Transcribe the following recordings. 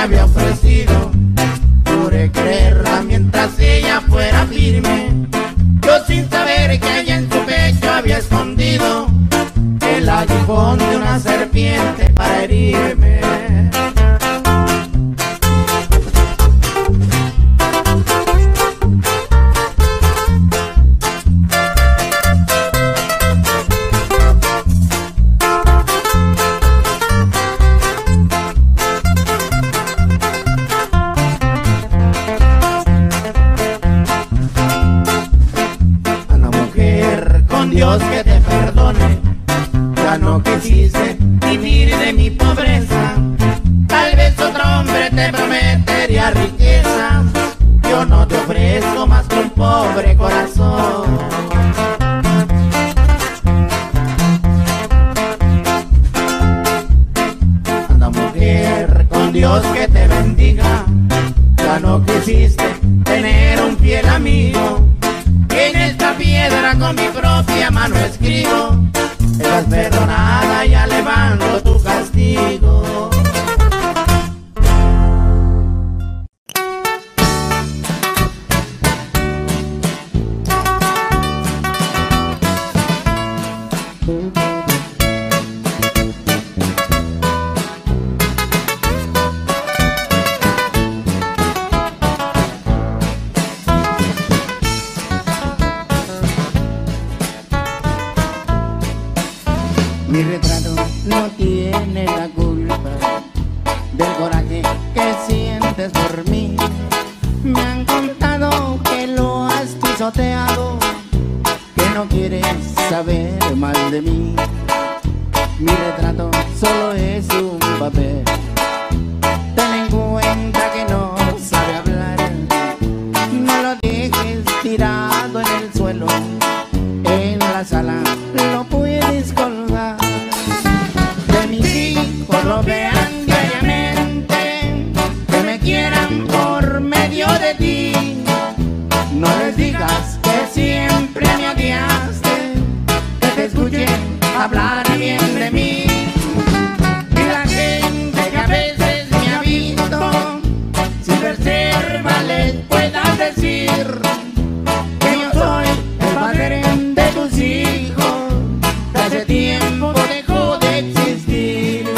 había ofrecido. Juré creerla mientras ella fuera firme, yo sin saber que ella en su pecho había escondido el aguijón de una serpiente para herirme. Dios que te perdone, ya no quisiste vivir de mi pobreza. Tal vez otro hombre te prometería riqueza, yo no te ofrezco más que un pobre corazón. Anda mujer, con Dios que te bendiga, ya no quisiste tener un fiel amigo. En esta piedra con mi propia mano escribo, estás perdonada, ya levanto tu castigo. Mi retrato no tiene la culpa del coraje que sientes por mí. Me han contado que lo has pisoteado, que no quieres saber mal de mí. Mi retrato solo es un papel, ten en cuenta que no sabe hablar. No lo dejes tirado en el suelo, en la sala lo puedes colgar. De mis hijos lo vean diariamente, que me quieran por medio de ti. No les digas que siempre me odiaste, que te escuchen hablar bien de mí. Y la gente que a veces me ha visto, sin reserva les puedas decir que yo soy el padre de tus hijos, que hace tiempo dejó de existir.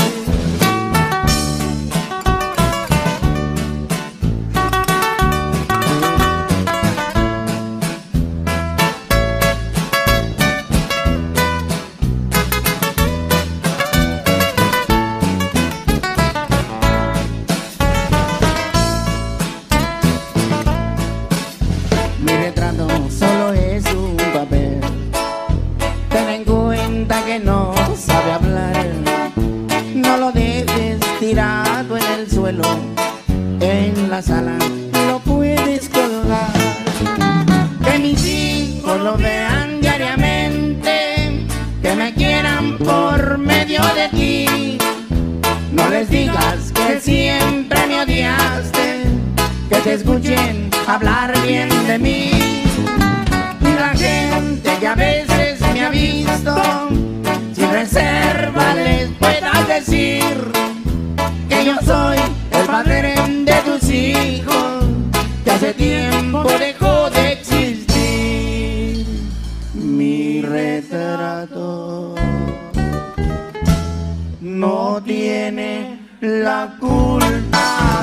Mi retrato solo es un papel, ten en cuenta que no sabe hablar. No lo dejes tirado en el suelo, en la sala lo puedes colgar. Que mis hijos lo vean diariamente, que me quieran por medio de ti. No les digas que siempre me odiaste, que te escuchen hablar bien de mí. Y la gente que a veces me ha visto, sin reserva les puedas decir que yo soy el padre de tus hijos, que hace tiempo dejó de existir. Mi retrato no tiene la culpa.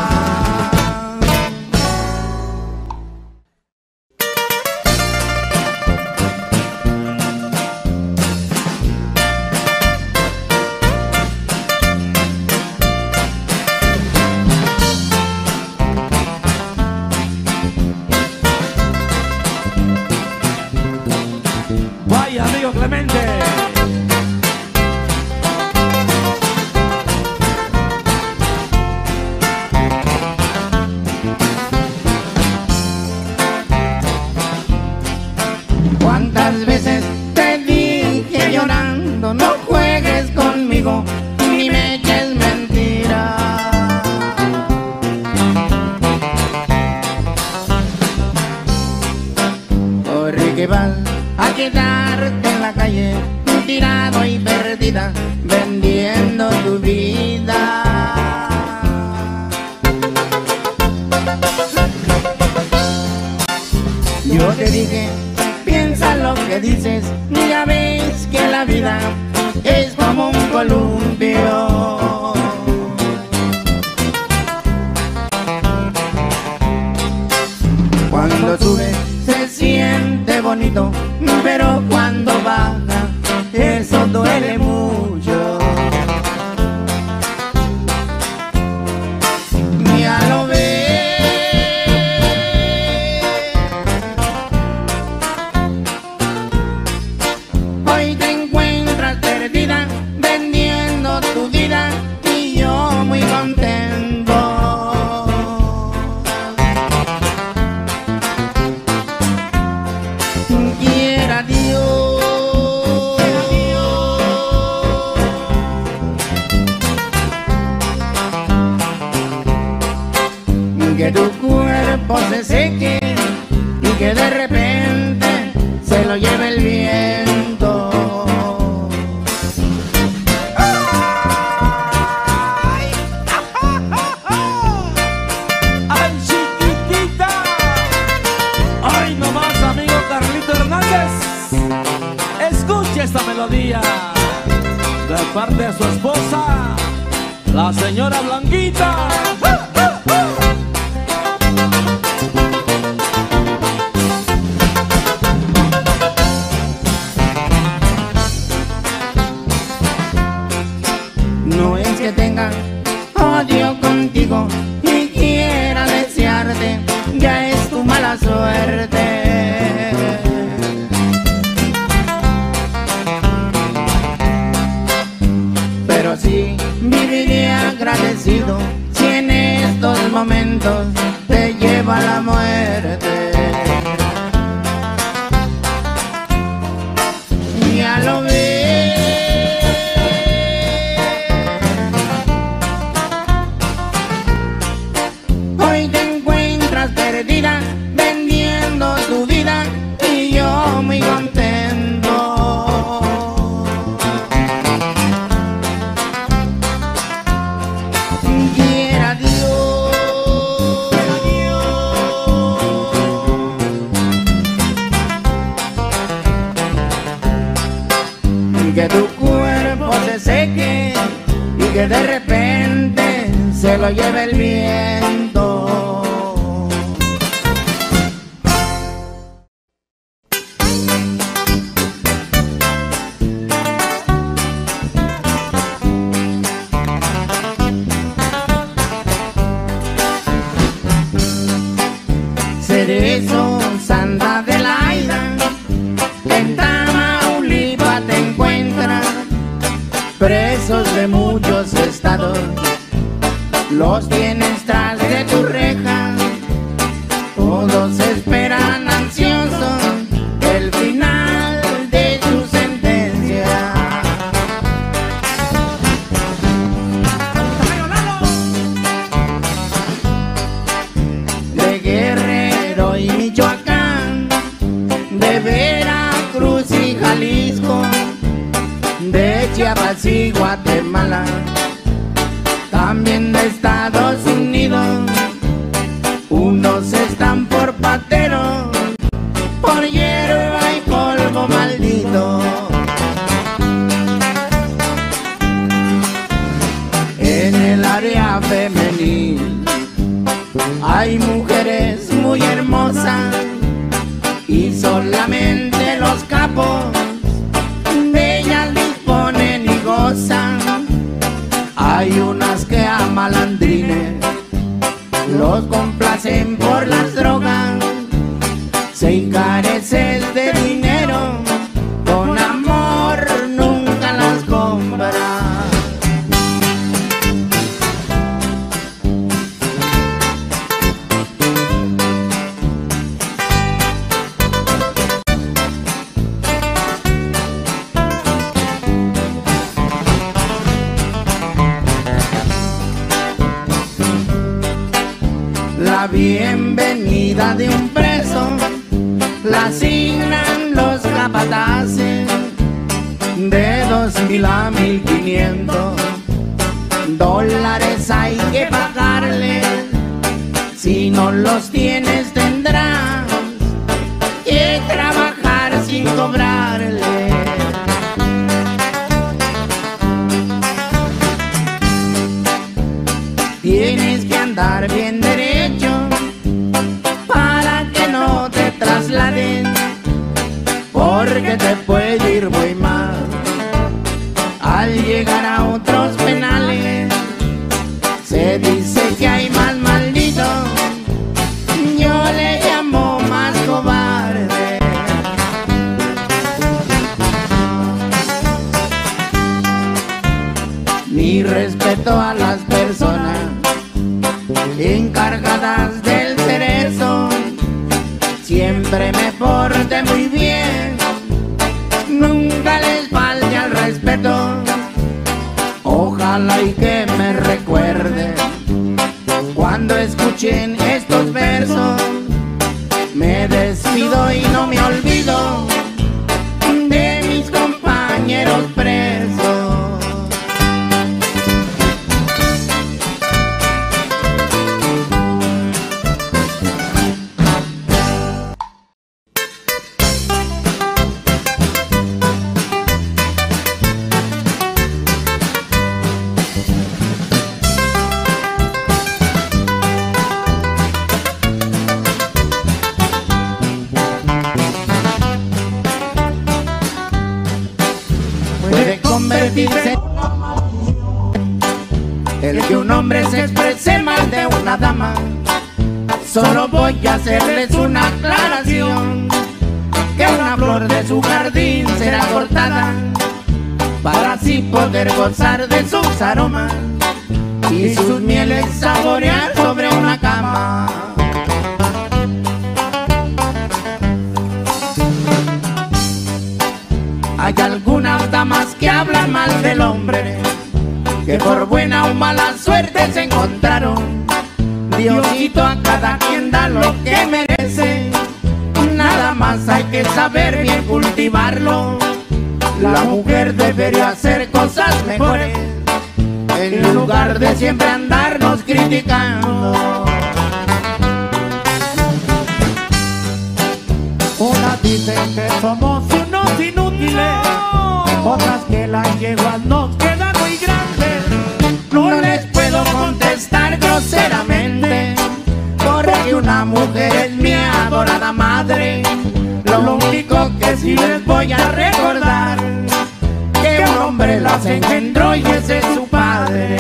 Vaya, amigo Clemente. subiendo, pero cuando baja, eso duele mucho. Ya lo ves, hoy te encuentras perdida, vendiendo tu vida y yo muy contento. Quiera Dios que tu cuerpo se seque y que de repente se lo lleve el viento. ¡Ay, chiquitita! ¡Ay, nomás, amigo Carlito Hernández! Escuche esta melodía de parte de su esposa, la señora Blanquita. No es que tenga odio contigo y quiera desearte, ya es tu mala suerte. Pero sí viviré agradecido si en estos momentos te lleva la muerte. Ya lo ves, hoy te encuentras perdida, vendiendo tu vida y yo muy contento. Quiera Dios que tu cuerpo se seque y que de repente se lo lleve el viento. Cerezo, Santa Adelaida, en Tamaulipas te encuentras, presos de muchos estados, los tienes tras de tu reja, todos esperan ansiosos el final de tu sentencia. De Guerrero y Michoacán, de Veracruz y Jalisco, de Chiapas y Guatemala, también de Estados Unidos, unos están por pateros, por hierba y polvo maldito. En el área femenil hay mujeres muy hermosas y solamente los capos de ellas disponen y gozan. Hay unas que a malandrines los complacen por las drogas, se encarecen de dinero, con amor nunca las compran. La bienvenida de un preso la asignan los capataces, de 2.000 a 1.500 dólares hay que pagarle. Si no los tienes tendrás que trabajar sin cobrarle. Tienes que andar bien derecho para que no te trasladen respeto a las personas encargadas del cerezo. Siempre me porté muy bien, nunca les falte al respeto. Ojalá y que me recuerden cuando escuchen estos versos. Me despido y no me olvido de mis compañeros presos. Convertirse el que un hombre se exprese mal de una dama. Solo voy a hacerles una aclaración, que una flor de su jardín será cortada para así poder gozar de sus aromas y sus mieles saborear sobre una cama. Hay algunas damas que hablan mal del hombre, que por buena o mala suerte se encontraron. Diosito a cada quien da lo que merece, nada más hay que saber bien cultivarlo. La mujer debería hacer cosas mejores, en lugar de siempre andarnos criticando. Unas dicen que somos unos inútiles, otras que las yeguas nos quedan muy grandes. No les puedo contestar groseramente, porque una mujer es mi adorada madre. Lo único que sí les voy a recordar, que un hombre las engendró y ese es su padre.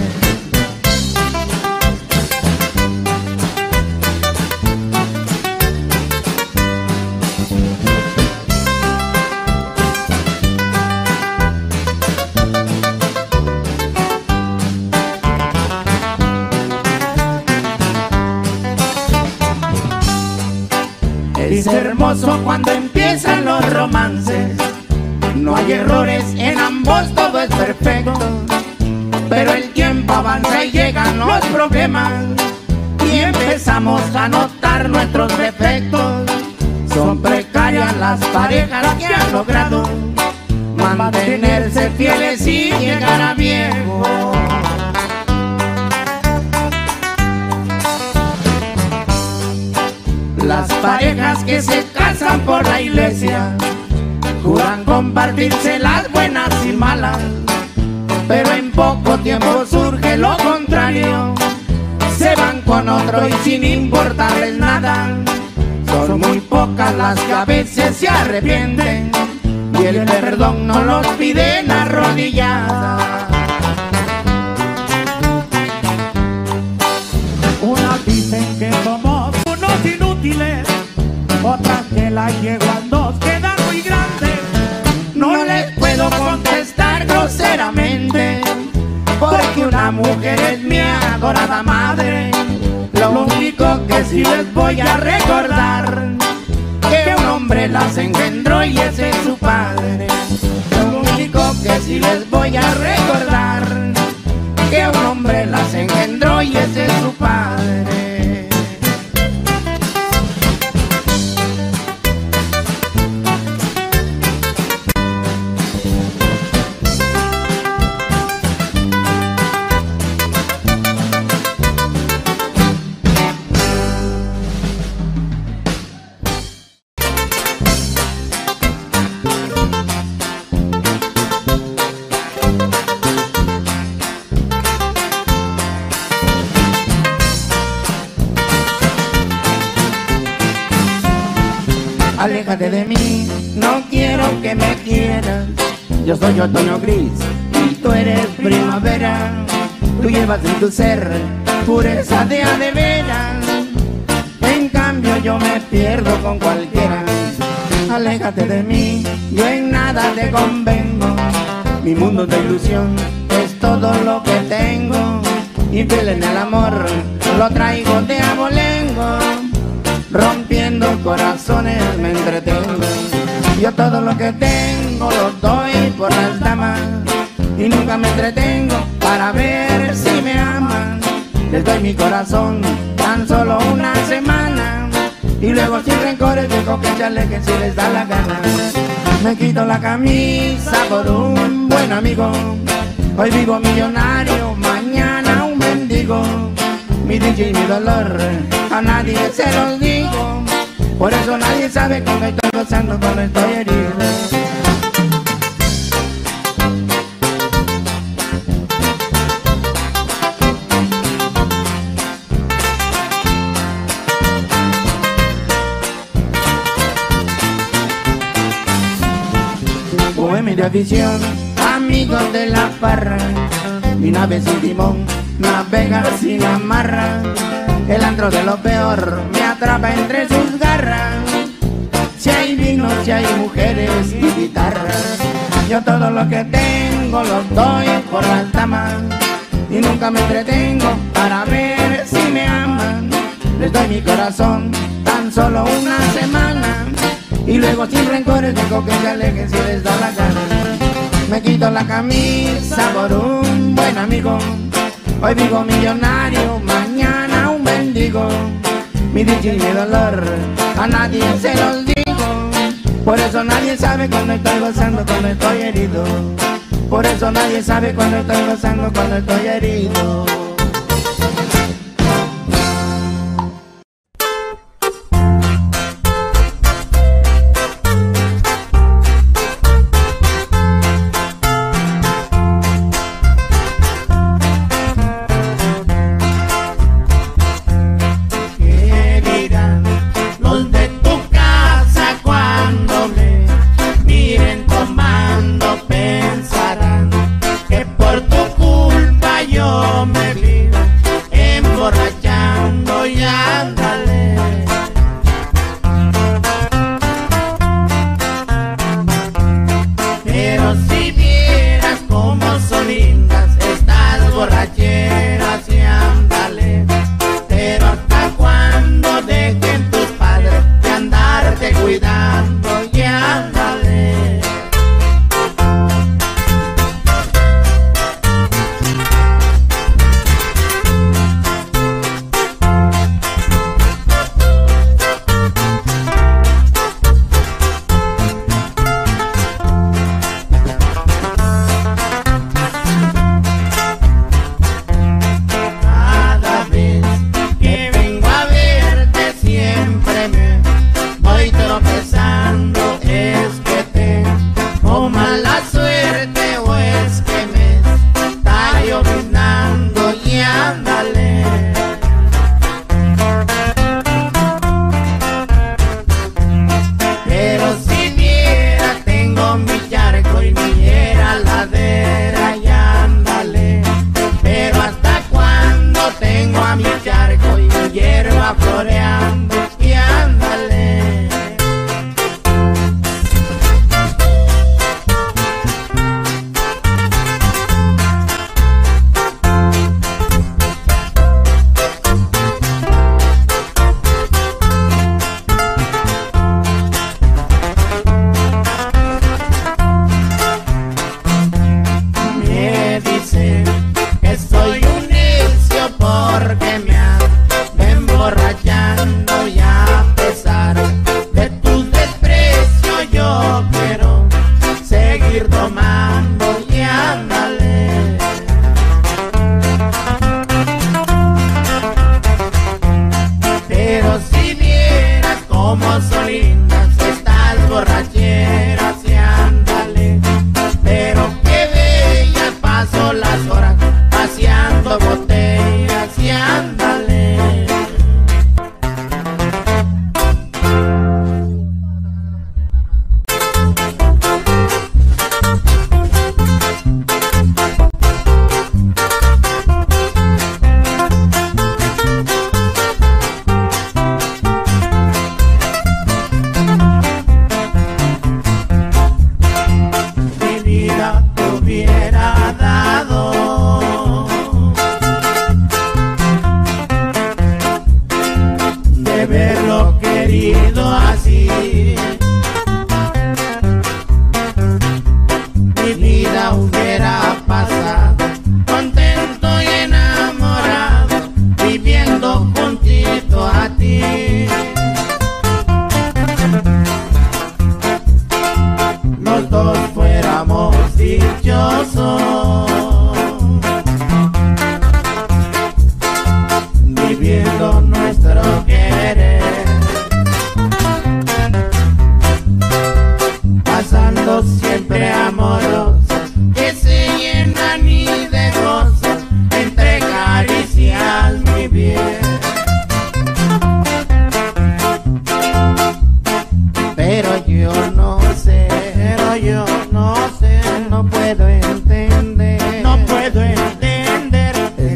Es hermoso cuando empiezan los romances, no hay errores, en ambos todo es perfecto. Pero el tiempo avanza y llegan los problemas, y empezamos a notar nuestros defectos. Son precarias las parejas que han logrado mantenerse fieles y llegar a viejos. Las parejas que se casan por la iglesia juran compartirse las buenas y malas, pero en poco tiempo surge lo contrario. Se van con otro y sin importarles nada. Son muy pocas las que a veces se arrepienten, y el perdón no los piden arrodilladas. Unas dicen que somos unos inútiles, otras que las yeguas nos quedan muy grandes. No les puedo contestar groseramente, porque una mujer es mi adorada madre. Lo único que sí les voy a recordar, que un hombre las engendró y ese es su padre. Lo único que sí les voy a recordar, que un hombre las engendró y ese es su padre. Aléjate de mí, no quiero que me quieras. Yo soy otoño gris y tú eres primavera. Tú llevas en tu ser pureza de a de veras. En cambio yo me pierdo con cualquiera. Aléjate de mí, yo en nada te convengo. Mi mundo de ilusión es todo lo que tengo, infiel en el amor, lo traigo de abolengo. Rompiendo corazones me entretengo. Yo todo lo que tengo lo doy por las damas y nunca me entretengo para ver si me aman. Les doy mi corazón tan solo una semana y luego sin rencores dejo que se alejen si les da la gana. Me quito la camisa por un buen amigo. Hoy vivo millonario, mañana un mendigo. Mi dicha y mi dolor a nadie se los digo. Por eso nadie sabe cuando estoy gozando, cuando estoy herido. Bohemia de afición, amigos de la farra. Mi nave sin timón navega sin amarra. El antro de lo peor me atrapa entre sus garras. Si hay vino, si hay mujeres y guitarras. Yo todo lo que tengo lo doy por las damas y nunca me entretengo para ver si me aman. Les doy mi corazón tan solo una semana y luego sin rencores dejo que se alejen si les da la gana. Me quito la camisa por un buen amigo. Hoy vivo millonario, mañana un mendigo. Mi dicha y mi dolor a nadie se los digo. Por eso nadie sabe cuando estoy gozando, cuando estoy herido. Por eso nadie sabe cuando estoy gozando, cuando estoy herido. Me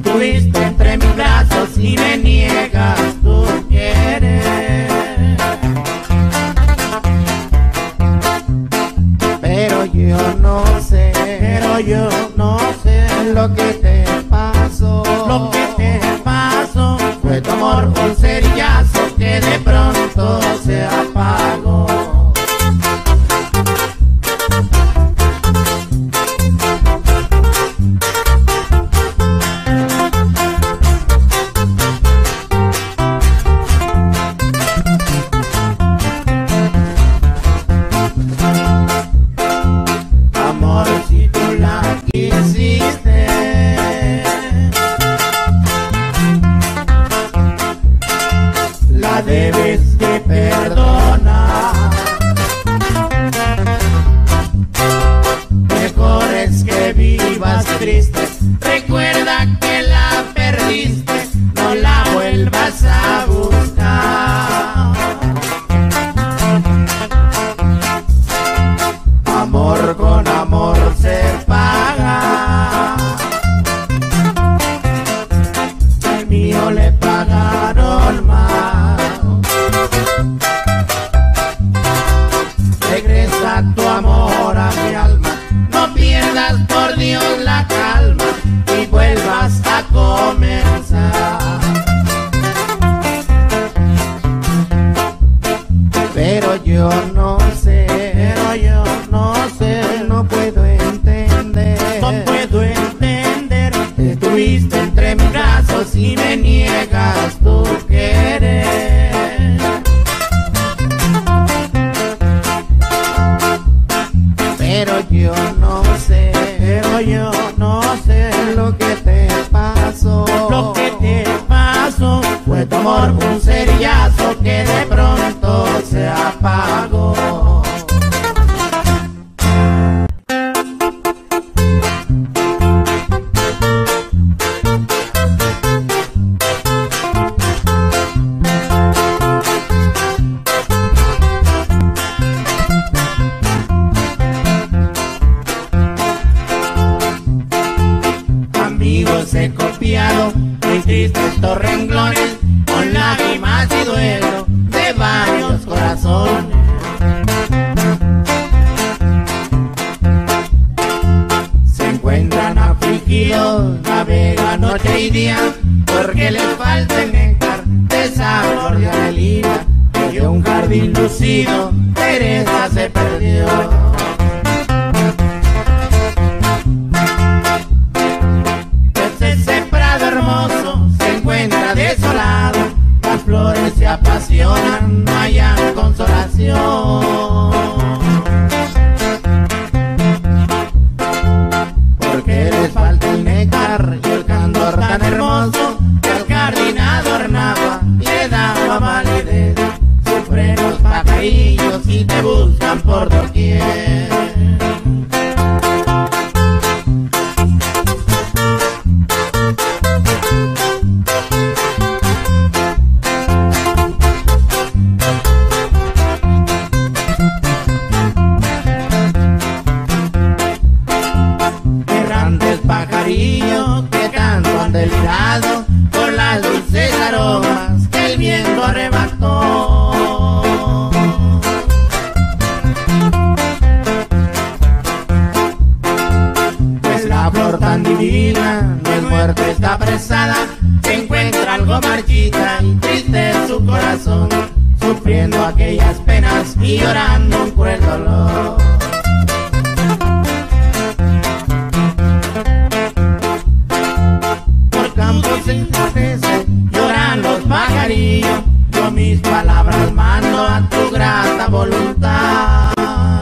estuviste entre mis brazos y me niegas tu querer. Pero yo no sé lo que te pasó. Lo que te pasó fue tu amor, un cerillazo que de pronto se apagó. Amor, si tú la quisiste, la debes de perdonar. Mejor es que vivas triste, recuerda que la perdiste, no la vuelvas a buscar. Amor con amor se paga, el mío le pagaron más. Regresa tu amor a mi alma, no pierdas por Dios la calma y vuelvas a comenzar. Pero yo no sé, no puedo entender. Estuviste entre mis brazos y me niegas tu querer. Pero yo no sé lo que te pasó. Lo que te pasó fue tu amor, un cerillazo que de pronto se apagó. Amigos, he copiado mis tristes estos renglones con lágrimas y duelo de varios corazones. Se encuentran afligidos, navegan noche y día, porque les falta el néctar de esa flor de Adelina. Que un jardín lucido, Teresa se perdió. Se encuentra desolado, las flores se apasionan, no hayan consolación. Porque les falta el néctar y el candor tan hermoso que al jardín adornaba y le daba validez. Sufren los pajarillos y te buscan por doquier. Que tanto han delirado por las dulces aromas que el viento arrebató. Pues la flor tan divina no es muerte, está apresada, se encuentra algo marchita y triste en su corazón, sufriendo aquellas penas y llorando un cruel dolor. Lloran los pajarillos, yo mis palabras mando a tu grata voluntad.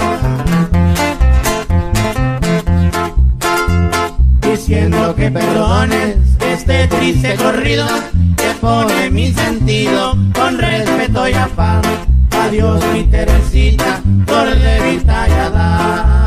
Diciendo que perdones este triste corrido que pone mi sentido con respeto y afán. Adiós mi Teresita, flor de Vitallada.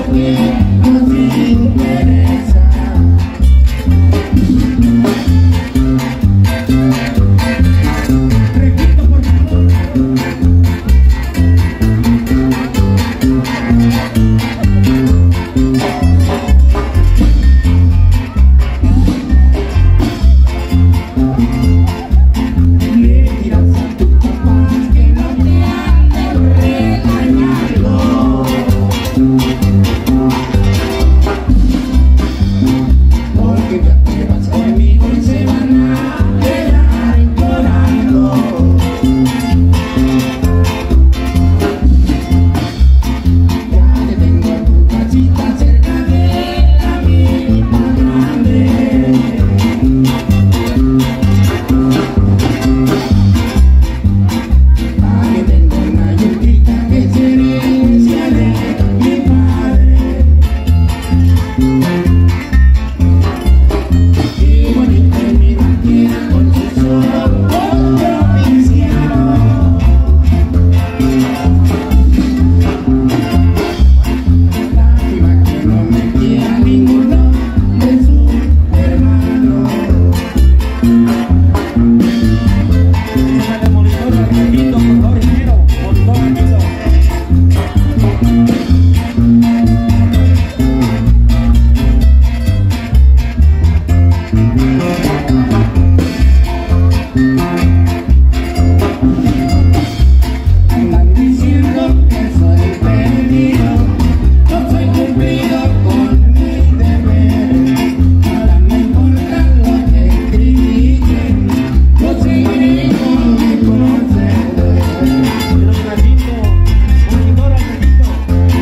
que nos interesa. Repito, por favor. Le dirás a tus papás que no te anden regañando, porque ya te vas conmigo y se van a quedar llorando. Ya te tengo en tu casita cerca de la milpa grande. Aquí tengo una yuquita que es herencia de mi padre. Y bonita es mi vaquera con sus ojos provincianos. Lástima que no me quiera ninguno de sus hermanos. Déjale monitor al Requito, por favor, primero. Monitor al Requito. Andan diciendo que soy perdido, no soy cumplido con mi deber. Ahora no importa lo que critiquen, yo seguiré con mi proceder. Pero Requito, monitor al Requito.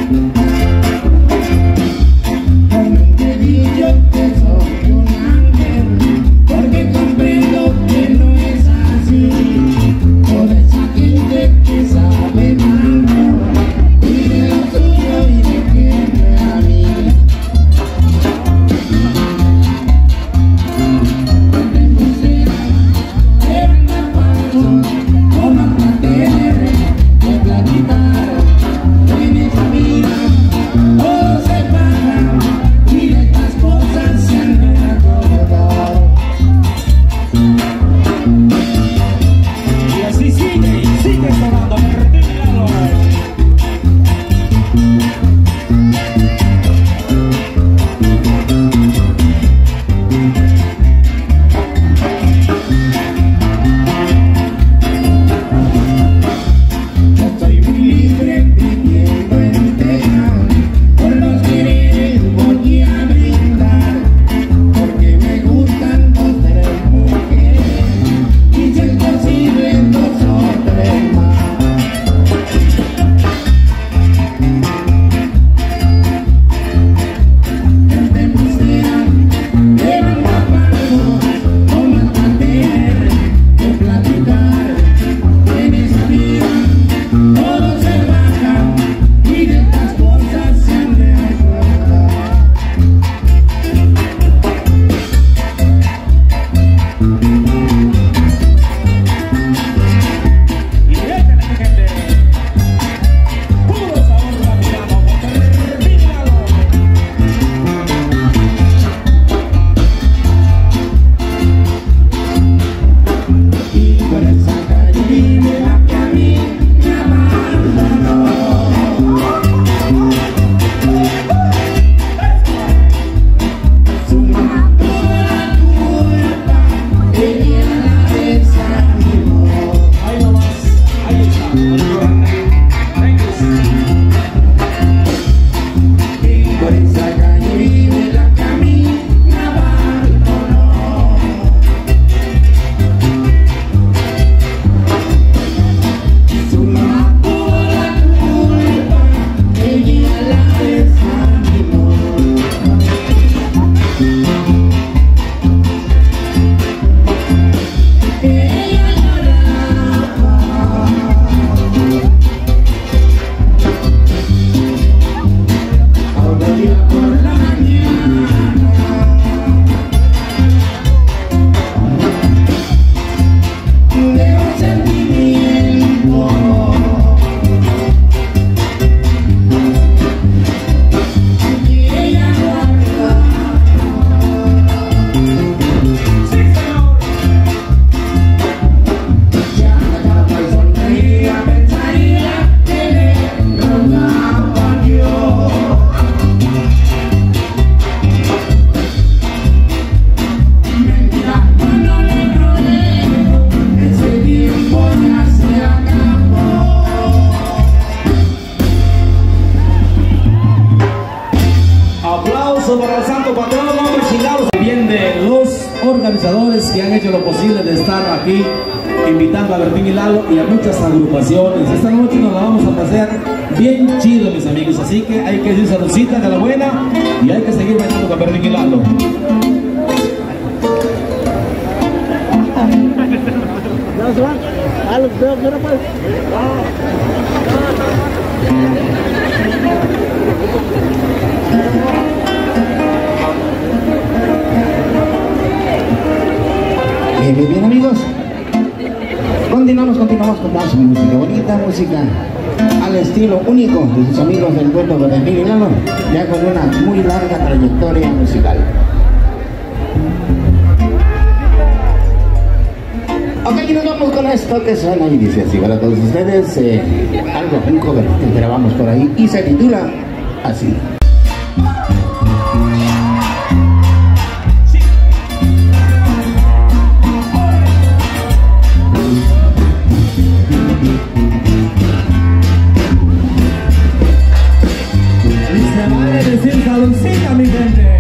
aplauso para el santo patrón, hombre chingados. Bien de los organizadores que han hecho lo posible de estar aquí, invitando a Bertín y Lalo y a muchas agrupaciones. Esta noche nos la vamos a pasear bien chido, mis amigos. Así que hay que decir saludcita de la buena y hay que seguir bailando con Bertín y Lalo. Bien, amigos, continuamos con más música, bonita música al estilo único de sus amigos del dueto de Bertín y Lalo, ya con una muy larga trayectoria musical. Ok, y nos vamos con esto que suena y dice así para todos ustedes, un cover que grabamos por ahí y se titula así. Mi gente.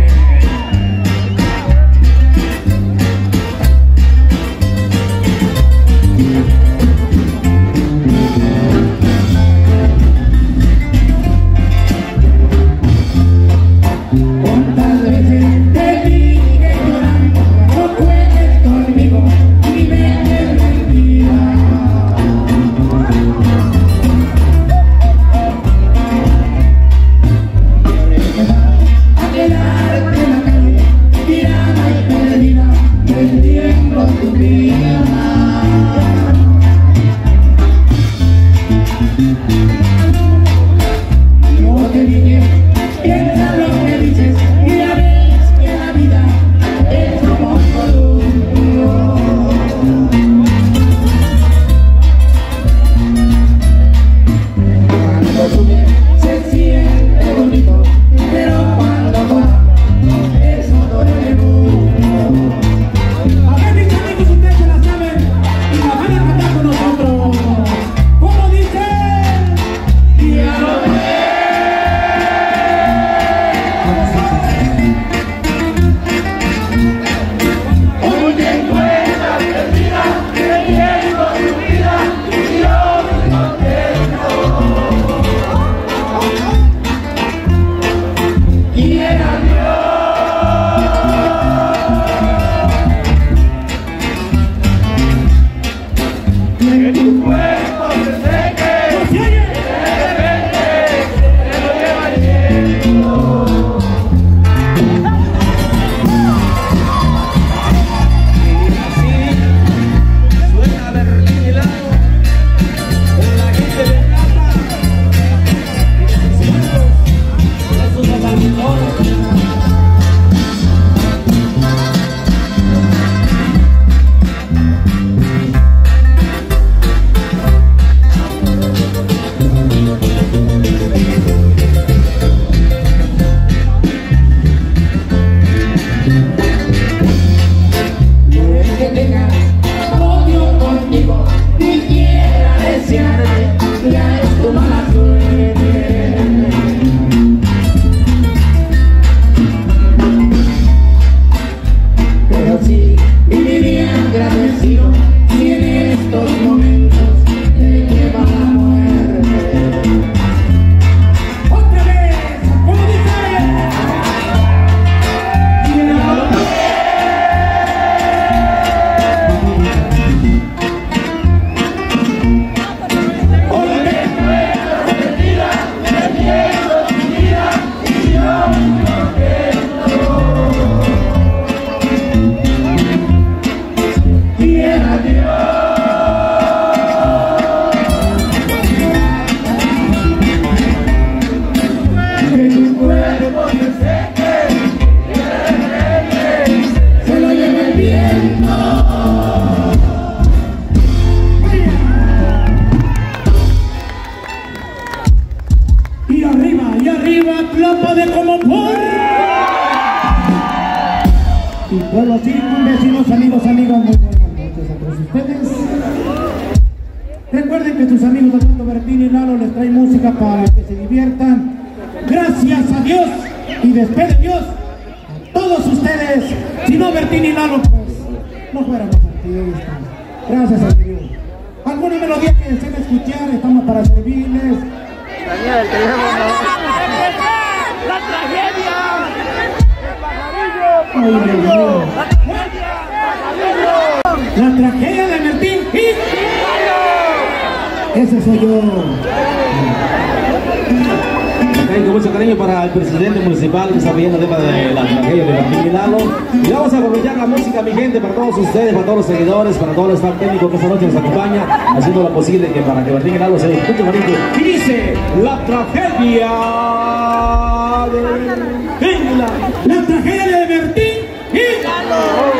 Y pueblo así, vecinos, amigos, muy buenas noches a todos ustedes. Recuerden que sus amigos de Dueto Bertín y Lalo les traen música para que se diviertan. Gracias a Dios y después de Dios todos ustedes, si no Bertín y Lalo, pues no fuéramos artistas. Gracias a Dios. Alguna melodía que deseen escuchar, estamos para servirles. Daniel, te dejamos la tragedia. Ay, Dios mío. La tragedia de Bertín y ese soy yo. Con mucho cariño para el presidente municipal desarrollando el tema de la tragedia de Bertín y Lalo. Y vamos a aprovechar la música, mi gente, para todos ustedes, para todos los seguidores, para todo el staff técnico que esta noche nos acompaña, haciendo lo posible que para que Bertín y Lalo se escuche bonito. Y dice la tragedia de Bertín y Lalo. La tragedia de Bertín y Lalo.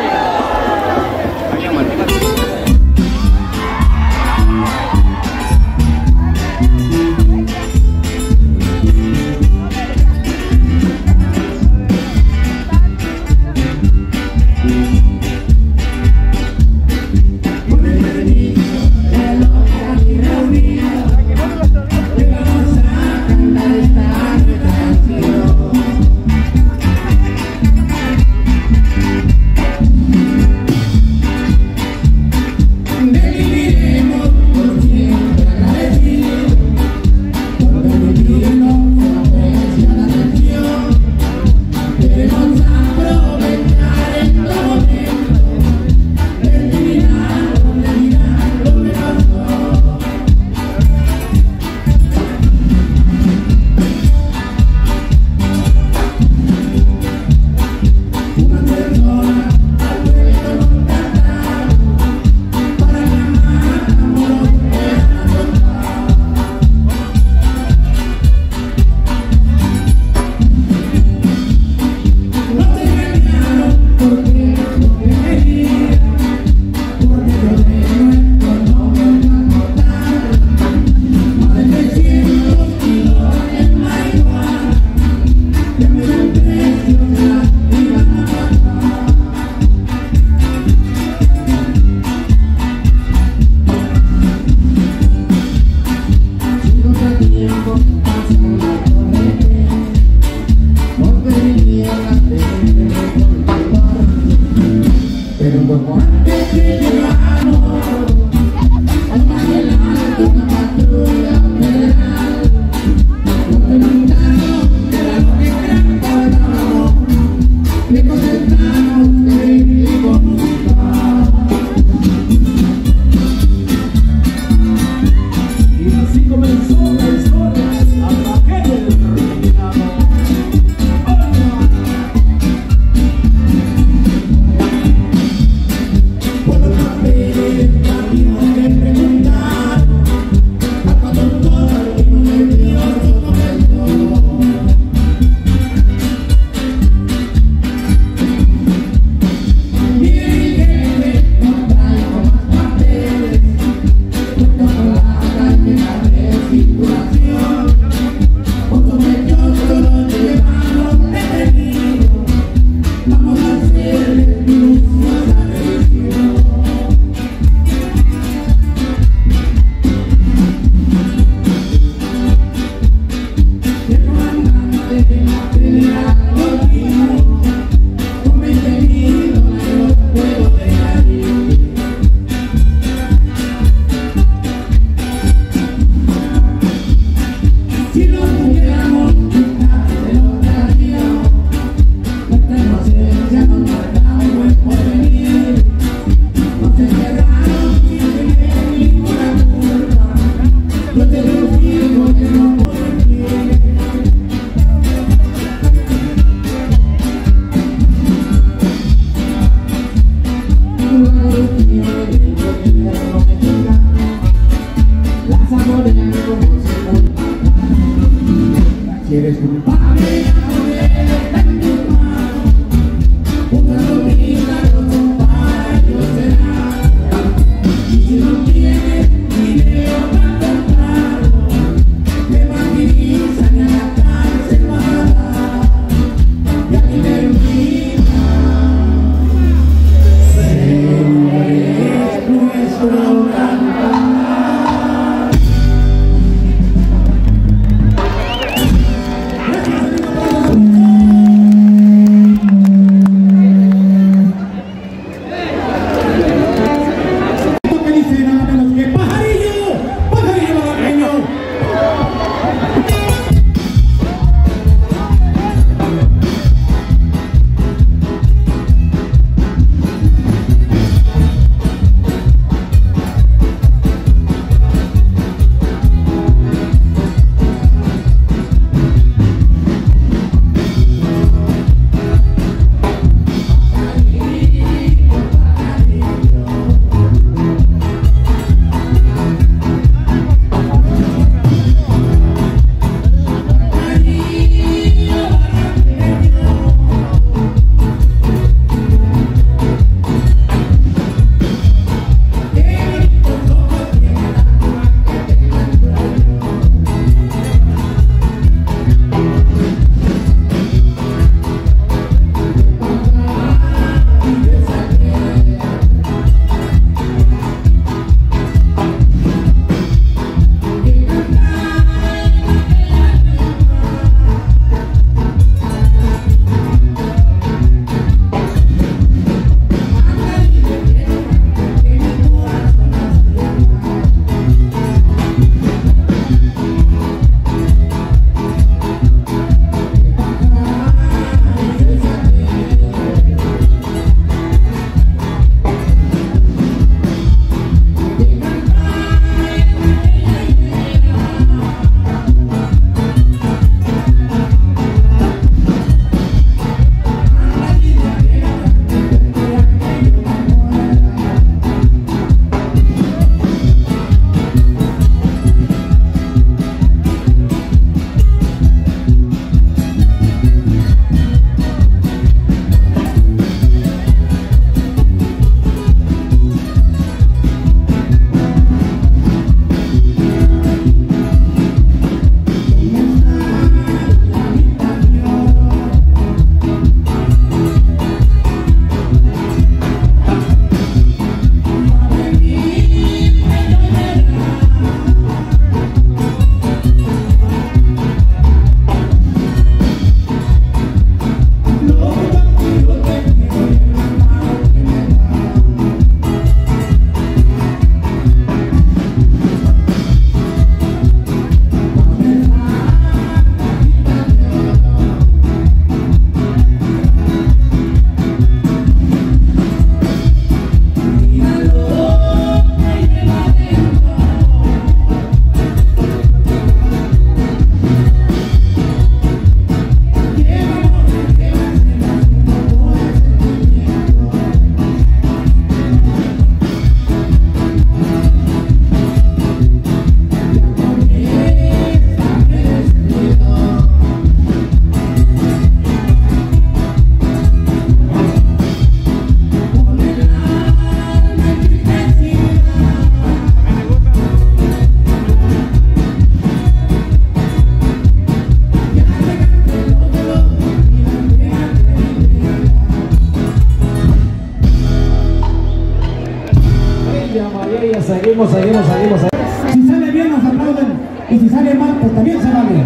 seguimos. Si sale bien nos aplauden y si sale mal pues también se vale.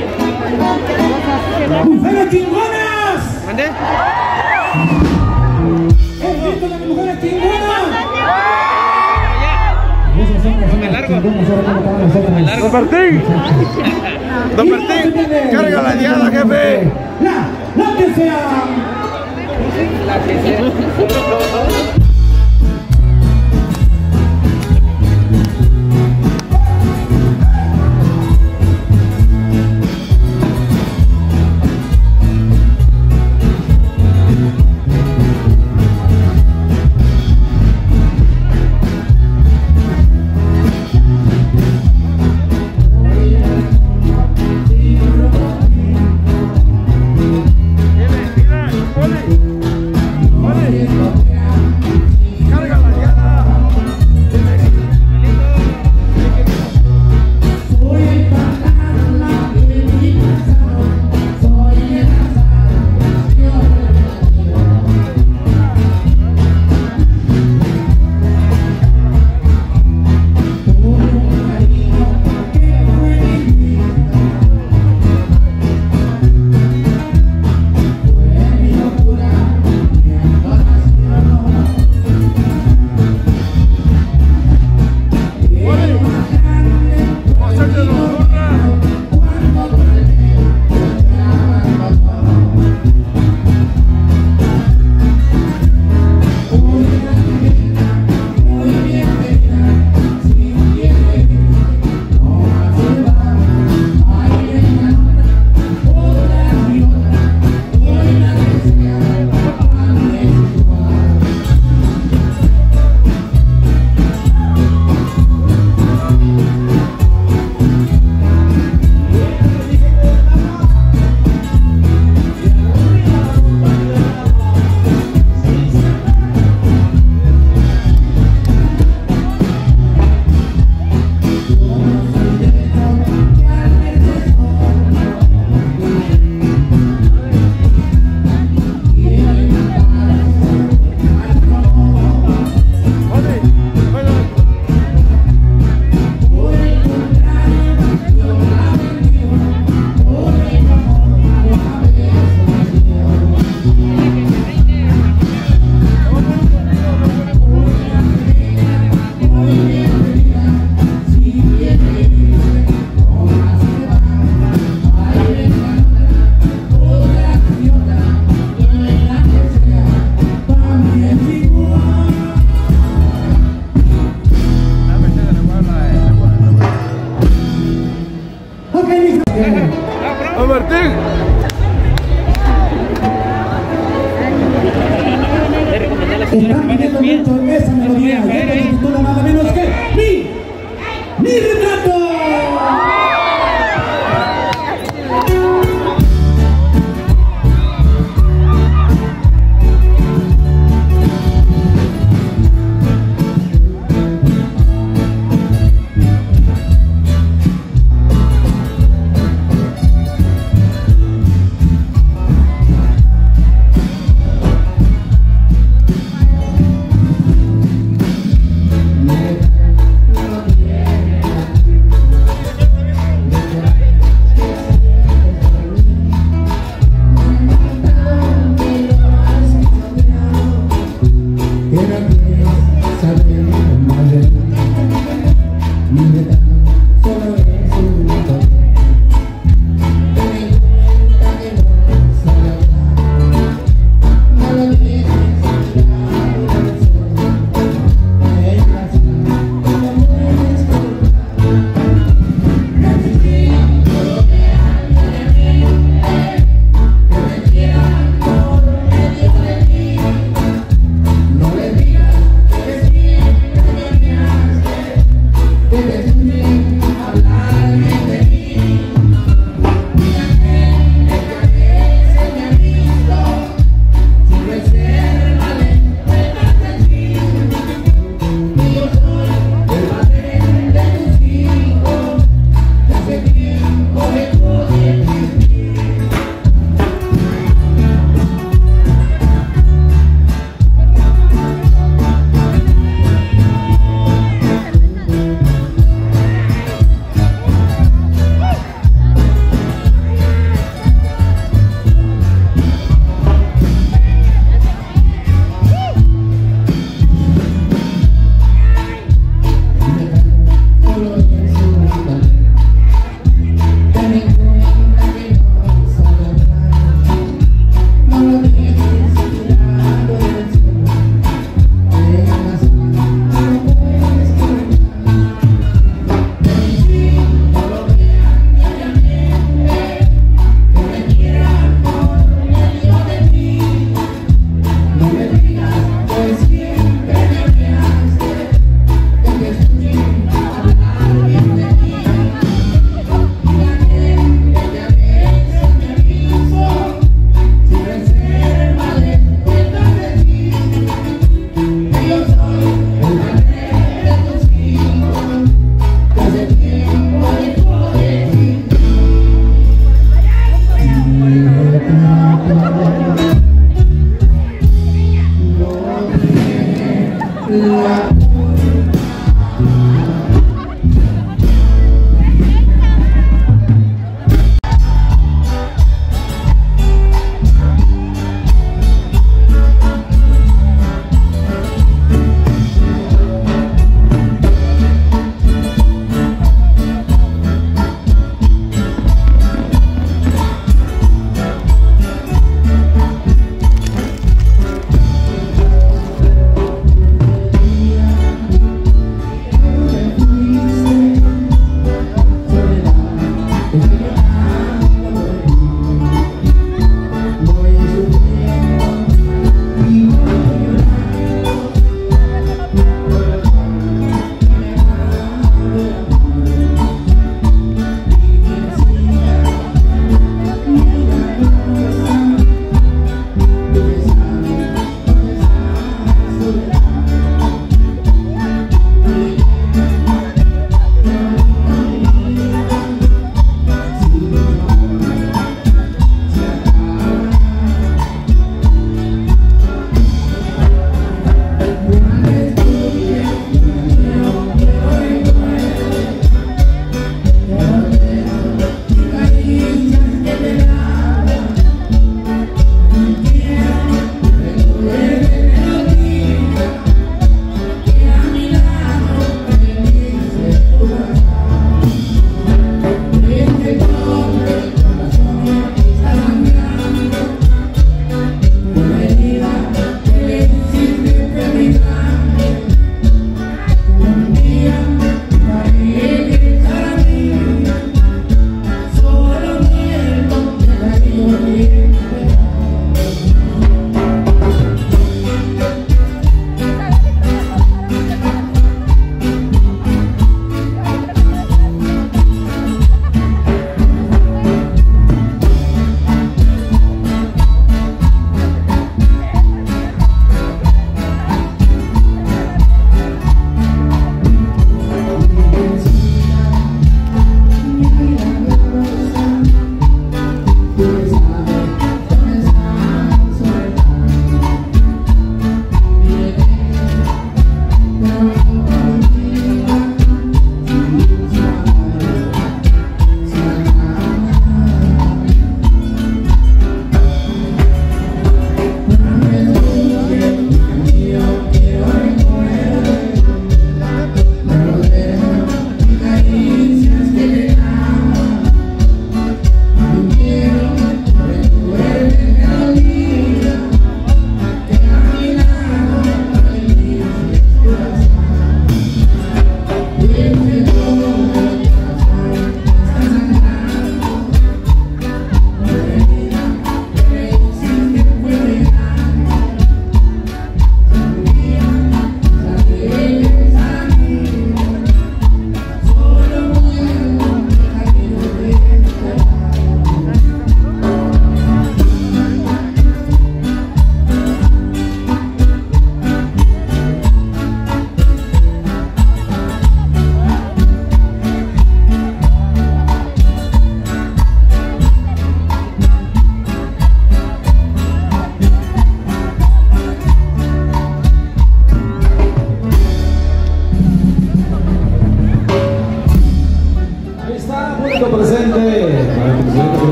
¡Mujeres chingonas! ¿Mande? ¡El grito de las mujeres chingonas! Don Martín. Don Martín, carga la diada, jefe. La que sea. La que sea. Don Martín. Están pidiendo mucho esa melodía. Esta se titula nada menos que Mi Retrato.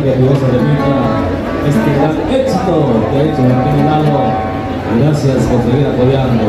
que Dios se repita este gran éxito que ha hecho Martín Lalo. Gracias por seguir apoyando.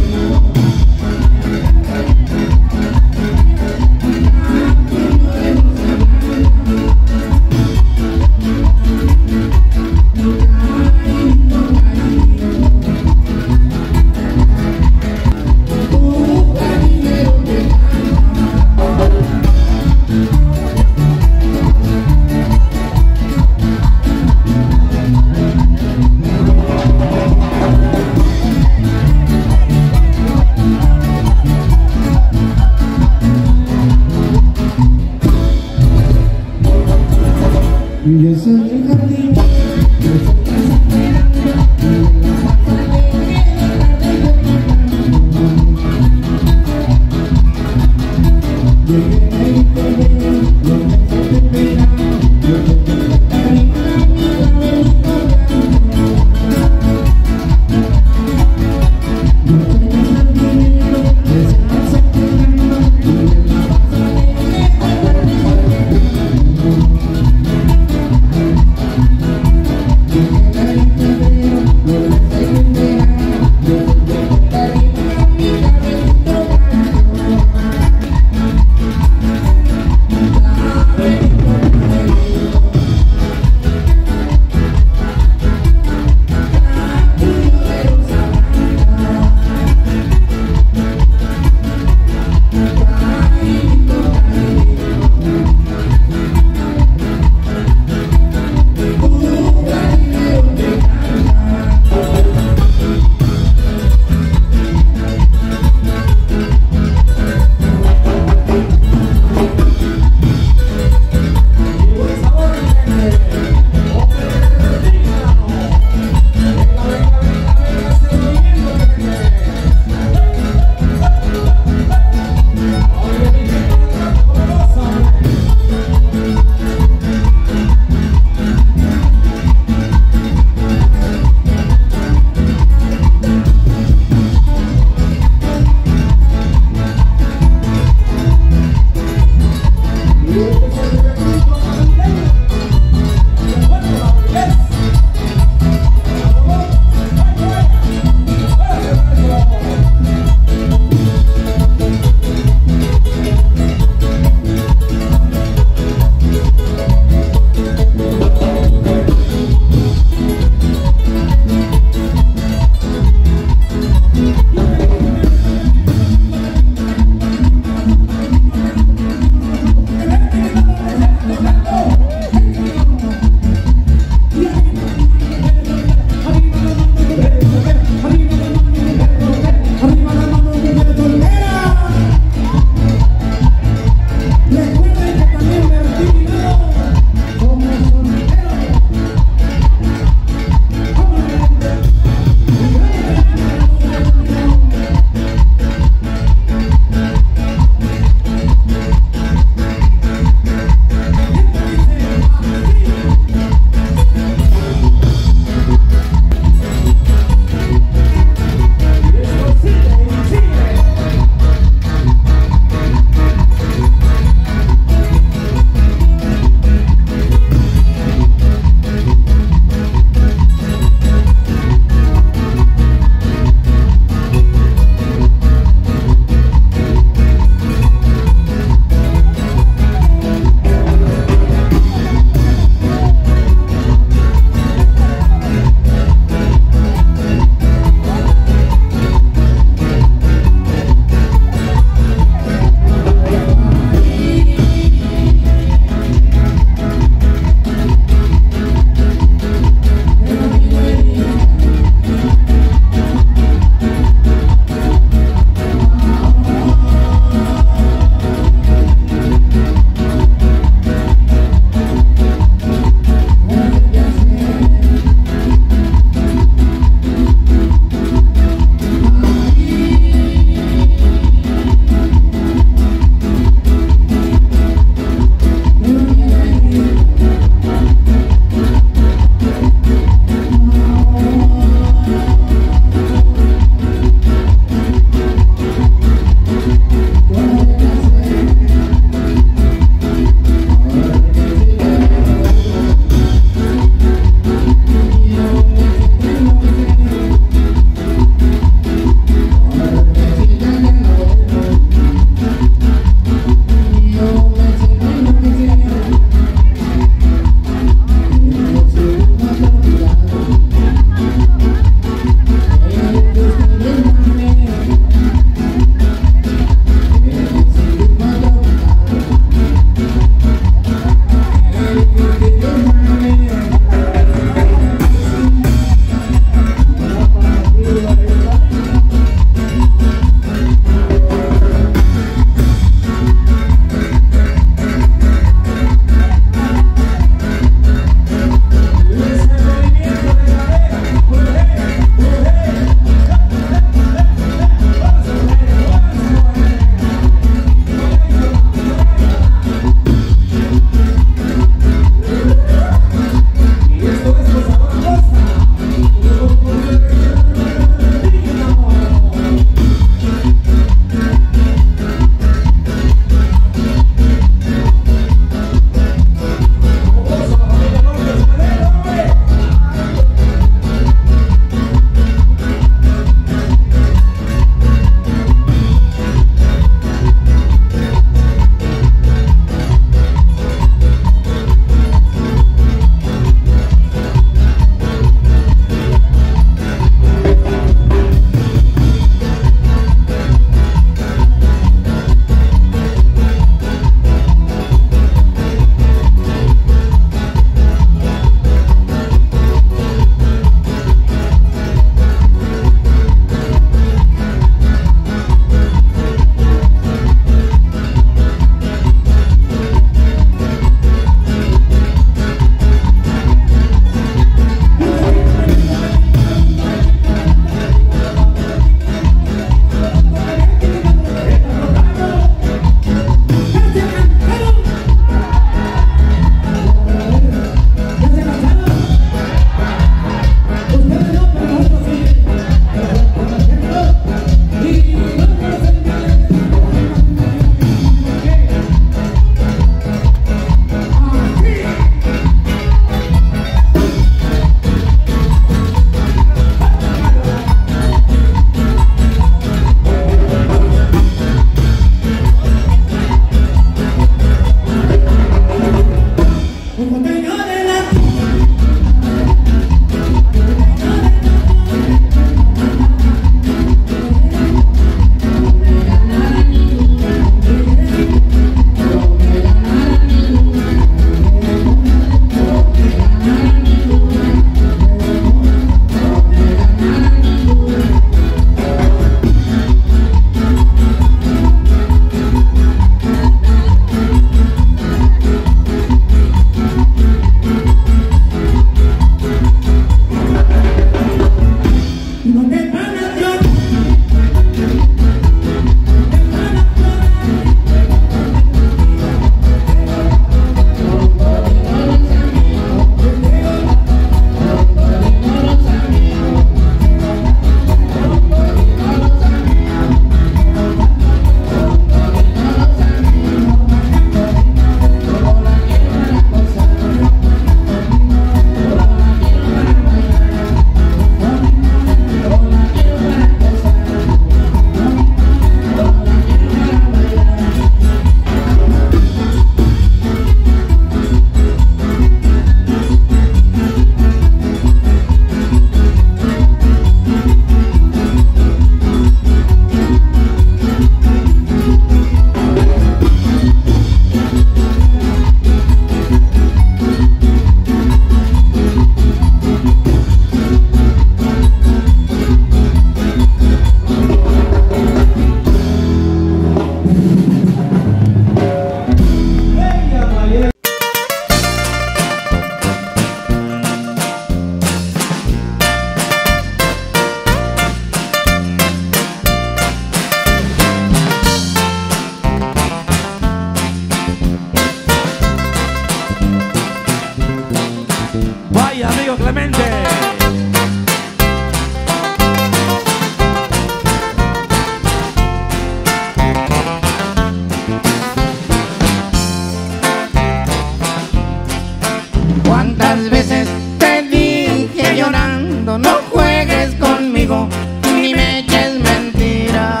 llorando, no juegues conmigo, ni me eches mentiras.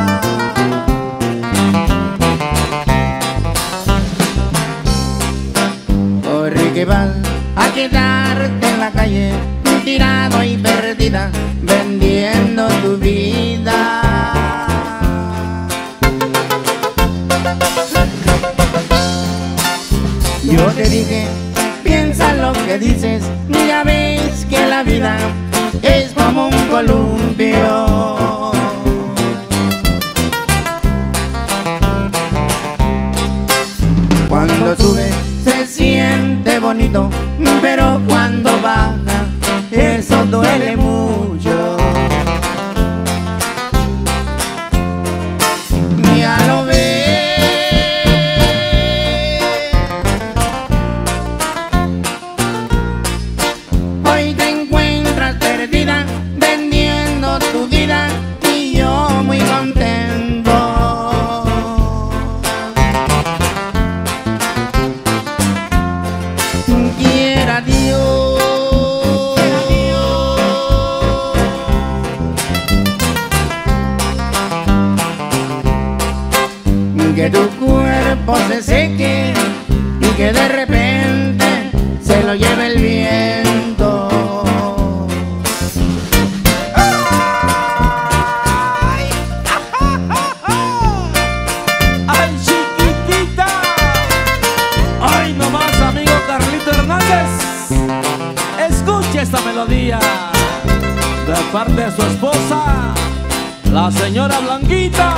Porque vas a quedarte en la calle, tirado y perdida, vendiendo tu vida. Yo te dije, piensa lo que dices, ya ves que la vida es como un columpio. Cuando sube se siente bonito, pero cuando baja eso duele mucho. Ya lo ves. Hoy te encuentras perdida, vendiendo tu vida, y yo muy contento. Quiera Dios que tu cuerpo se seque y que de repente se lo lleve el viento. ¡Ay, chiquitita! ¡Ay, nomás, amigo Carlito Hernández! Escuche esta melodía de parte de su esposa, la señora Blanquita.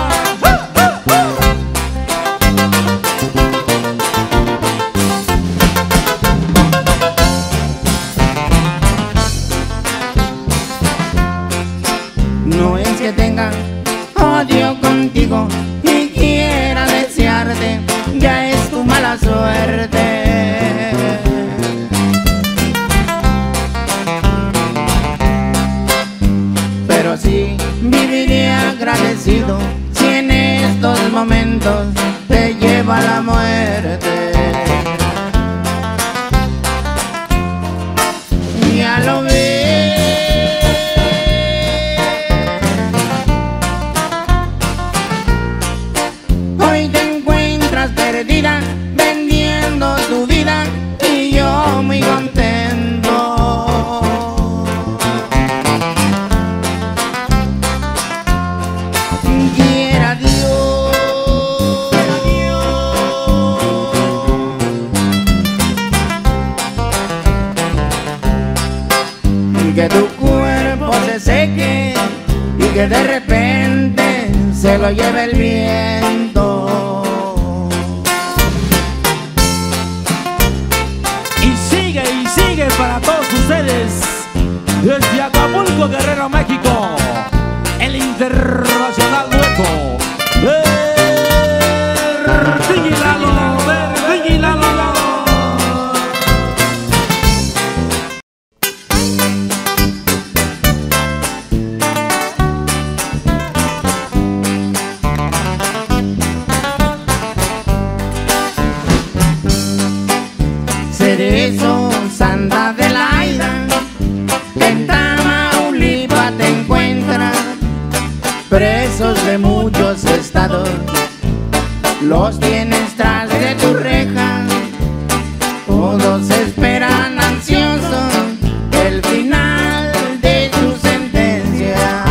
No es que tenga odio contigo y quiera desearte, ya es tu mala suerte. Pero sí viviré agradecido si en estos momentos te lleva la muerte. Ya lo ves. Hoy te encuentras perdida, vendiendo tu vida, y yo muy contento. Quiera Dios que tu cuerpo se seque y que de repente se lo lleve el viento. Y sigue para todos ustedes desde Acapulco, Guerrero, México, el internacional dueto Bertín y Lalo, Bertín y Lalo. Cerezo, Santa Adelaida, en Tamaulipas te encuentras, presos de muchos estados, los tienes tras de tu reja, todos esperan ansiosos el final de tu sentencia.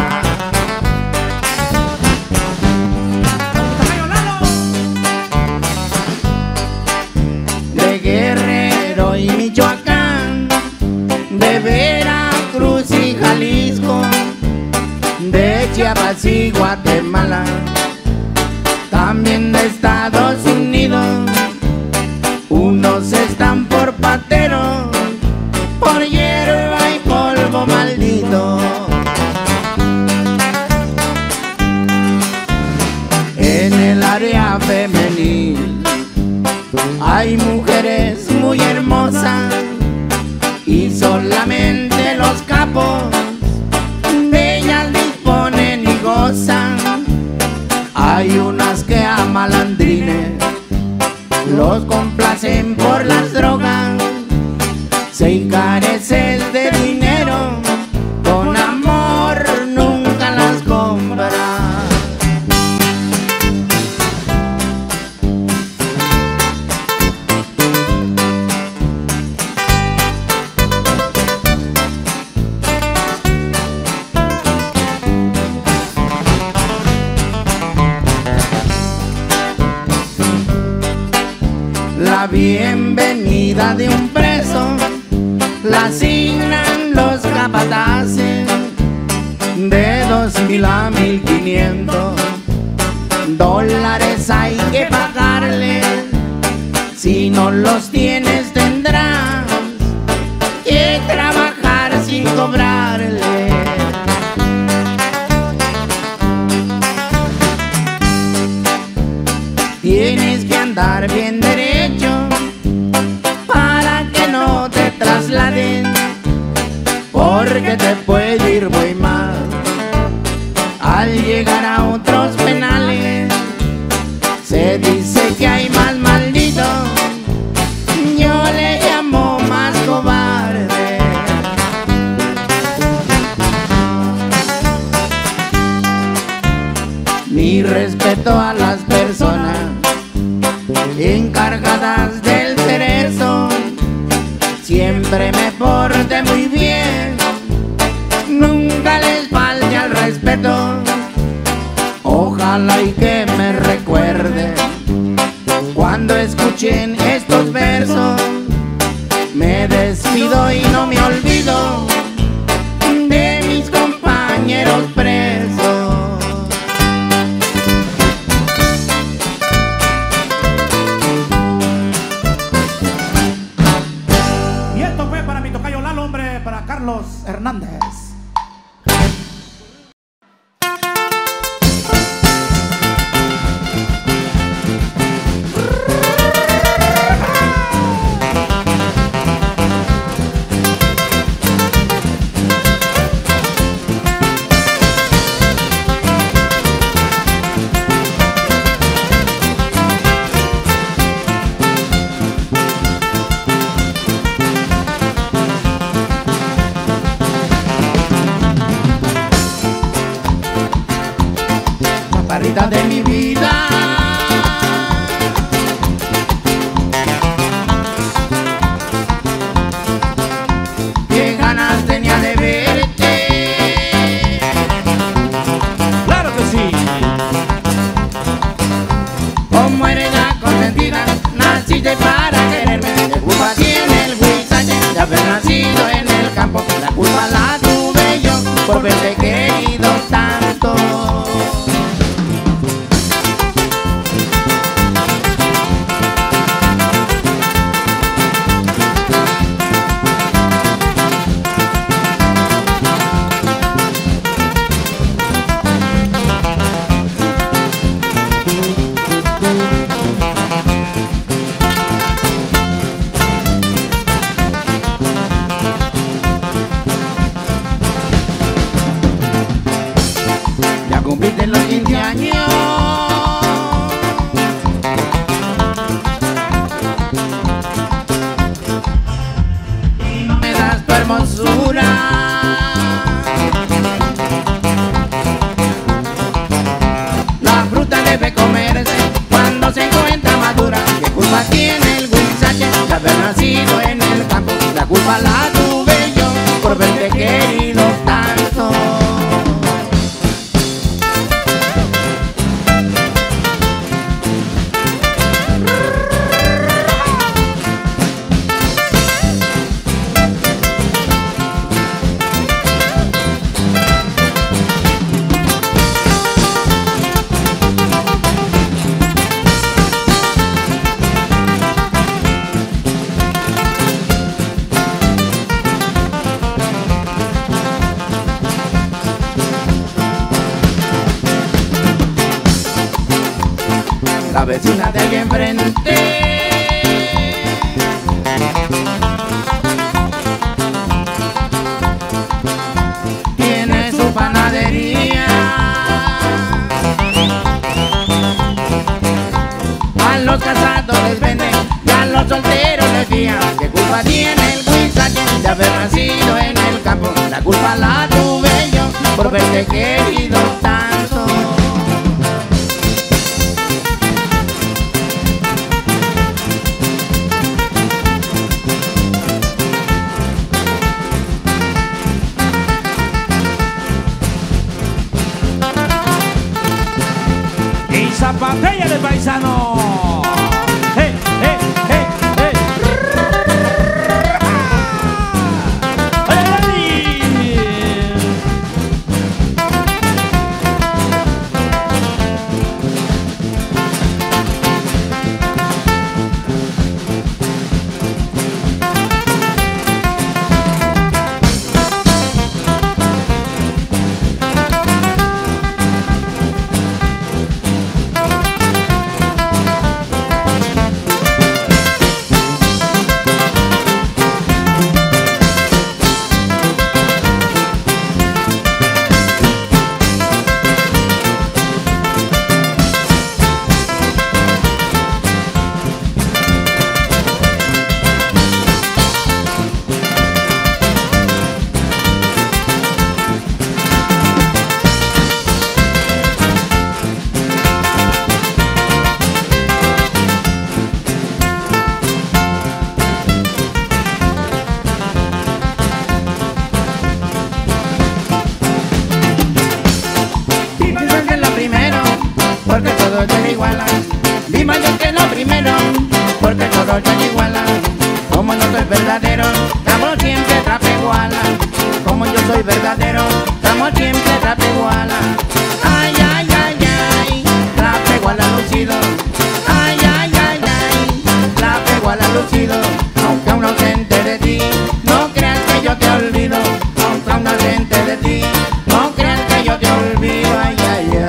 De Guerrero y Michoacán, de Veracruz y Jalisco, de Chiapas y Guatemala, también de Estados Unidos, unos están por pateros, por hierba y polvo maldito. En el área femenil hay mujeres muy hermosas y solamente los capos de ellas disponen y gozan. Hay unas que a malandrines los complacen por las drogas, se encarecen de dinero bienvenida de un preso la asignan los capataces de 2.000 a 1.500 dólares hay que pagarle. Si no los tienes tendrás que trabajar sin cobrarle. Tienes que andar bien derecho para que no te trasladen, porque te puede ir muy mal al llegar a otros penales. Se dice que hay más maldito, yo le llamo más cobarde. Mi respeto a las personas encargadas del cerezo, siempre me porté muy bien, nunca les falte al respeto. Ojalá y que me recuerden cuando escuchen estos versos. Me despido y no me olvido de mis compañeros presos. Y esto fue para mi tocayo Lalo, hombre, para Carlos Hernández. De mi vida, qué ganas tenía de verte. ¡Claro que sí! Como eres la consentida, naciste para quererme. ¿Qué culpa tiene el huizache de haber nacido en el campo? La culpa la tuve yo por verte querido tanto. Cumpliste los 15 años y no me das tu hermosura. La fruta debe comerse cuando se encuentra madura. ¿Qué culpa tiene el huizache de haber nacido en el campo? La culpa la tuve yo por verte querido tanto. La vecina de aquí enfrente tiene su panadería. A los casados les venden y a los solteros les fían. ¿Qué culpa tiene el huizache de haber nacido en el campo? La culpa la tuve yo por verte querido tanto. Zapatella de paisano. ¡Hey, hey, hey, hey! todos se le igualan. Viva yo que lo primero, porque todos se le igualan. Como no soy verdadero, estamos siempre trape iguala. Como yo soy verdadero, estamos siempre trape iguala. Ay, ay, ay, ay, trape iguala lucido. Ay, ay, ay, ay, trape iguala lucido. Aunque aún ausente de ti, no creas que yo te olvido. Aunque aún ausente de ti, no creas que yo te olvido. Ay, ay, ay.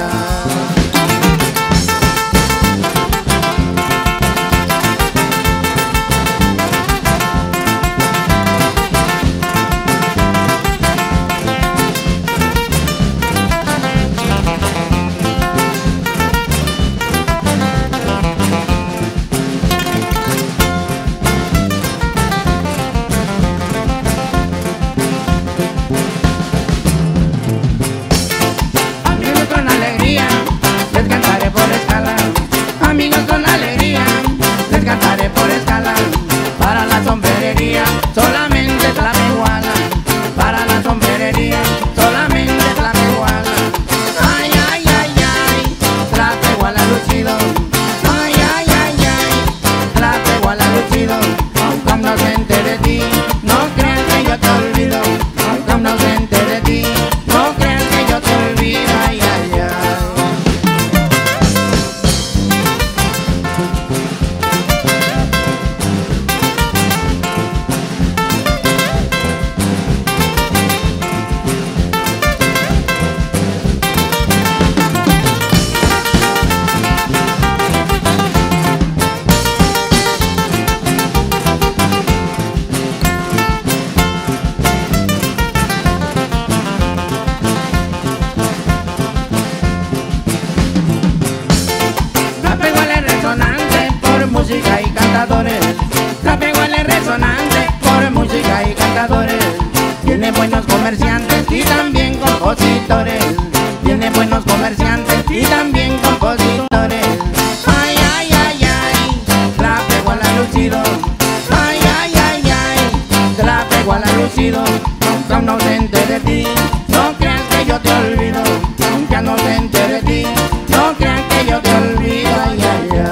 Solamente trape iguala, para la sombrerería, solamente trape iguala. Ay, ay, ay, ay, trape iguala lucido. Ay, ay, ay, ay, trape iguala lucido. Aunque aún ausente de ti, no creas que yo te olvido. Aunque aún ausente de ti, no creas que yo te olvido. Ay, ay, ay. Música y cantadores, trape igual es resonante por música y cantadores. Tiene buenos comerciantes y también compositores. Tiene buenos comerciantes y también compositores. Ay, ay, ay, ay, trape igual a lucido. Ay, ay, ay, ay, trape igual a lucido. Aunque aún ausente de ti, no creas que yo te olvido. Aunque aún ausente de ti, no creas que yo te olvido. Ay, ay, ay.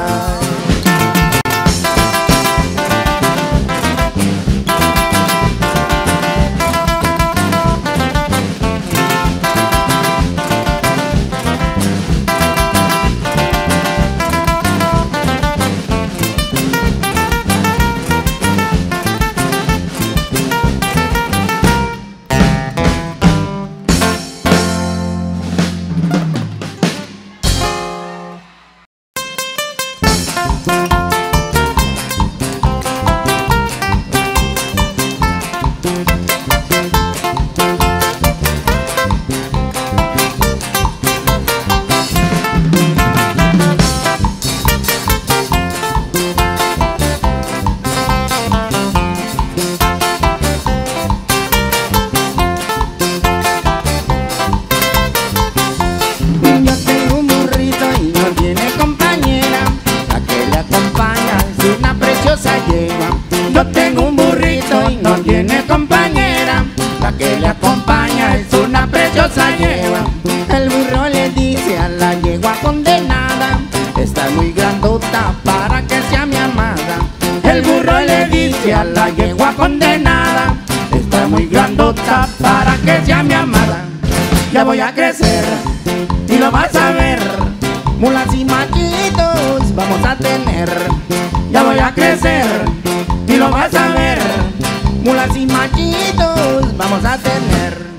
Yo tengo un burrito y no tiene compañera, la que le acompaña es una preciosa yegua. El burro le dice a la yegua condenada, está muy grandota para que sea mi amada. El burro le dice a la yegua condenada, está muy grandota para que sea mi amada. Ya voy a crecer y lo vas a ver, mulas y machitos vamos a tener. Ya voy a crecer y lo vas a ver, mulas y machitos vamos a tener.